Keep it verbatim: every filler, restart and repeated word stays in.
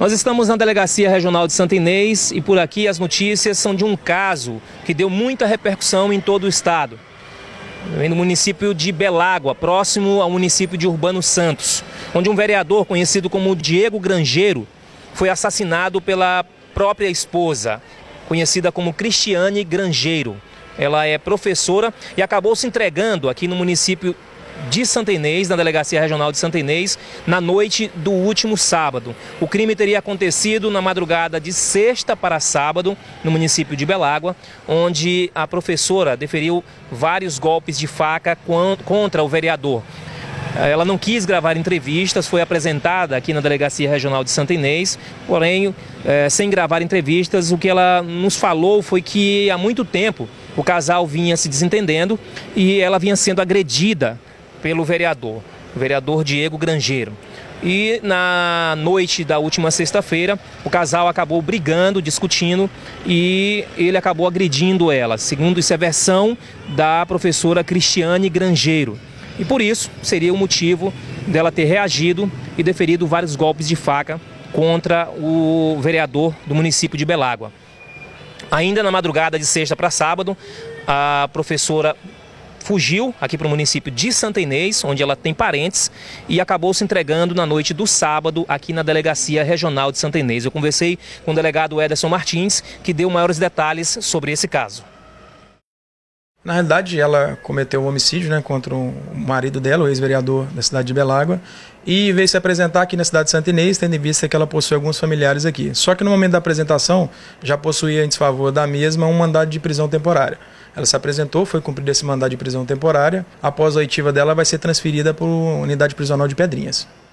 Nós estamos na Delegacia Regional de Santa Inês e por aqui as notícias são de um caso que deu muita repercussão em todo o estado. No município de Belágua, próximo ao município de Urbano Santos, onde um vereador conhecido como Diego Grangeiro foi assassinado pela própria esposa, conhecida como Cristiane Grangeiro. Ela é professora e acabou se entregando aqui no município de Santa Inês, na Delegacia Regional de Santa Inês, na noite do último sábado. O crime teria acontecido na madrugada de sexta para sábado, no município de Belágua, onde a professora deferiu vários golpes de faca contra o vereador. Ela não quis gravar entrevistas, foi apresentada aqui na Delegacia Regional de Santa Inês, porém, é, sem gravar entrevistas, o que ela nos falou foi que há muito tempo o casal vinha se desentendendo e ela vinha sendo agredida pelo vereador, o vereador Diego Grangeiro. E na noite da última sexta-feira, o casal acabou brigando, discutindo e ele acabou agredindo ela, segundo isso é a versão da professora Cristiane Grangeiro. E por isso seria o motivo dela ter reagido e deferido vários golpes de faca contra o vereador do município de Belágua. Ainda na madrugada de sexta para sábado, a professora fugiu aqui para o município de Santa Inês, onde ela tem parentes, e acabou se entregando na noite do sábado aqui na Delegacia Regional de Santa Inês. Eu conversei com o delegado Ederson Martins, que deu maiores detalhes sobre esse caso. Na realidade, ela cometeu um homicídio, né, contra o marido dela, o ex-vereador da cidade de Belágua, e veio se apresentar aqui na cidade de Santa Inês, tendo em vista que ela possui alguns familiares aqui. Só que no momento da apresentação, já possuía em desfavor da mesma um mandado de prisão temporária. Ela se apresentou, foi cumprido esse mandado de prisão temporária. Após a oitiva dela, vai ser transferida para a unidade prisional de Pedrinhas.